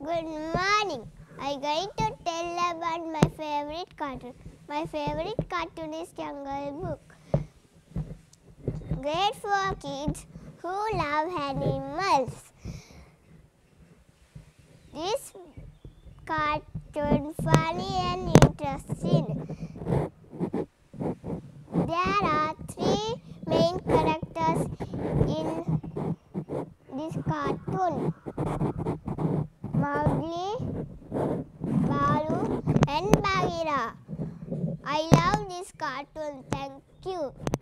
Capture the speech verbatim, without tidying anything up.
Good morning. I'm going to tell about my favorite cartoon. My favorite cartoon is Jungle Book. Great for kids who love animals. This cartoon funny and interesting. There are three main characters in this cartoon: Mowgli, Baloo, and Bagheera. I love this cartoon. Thank you.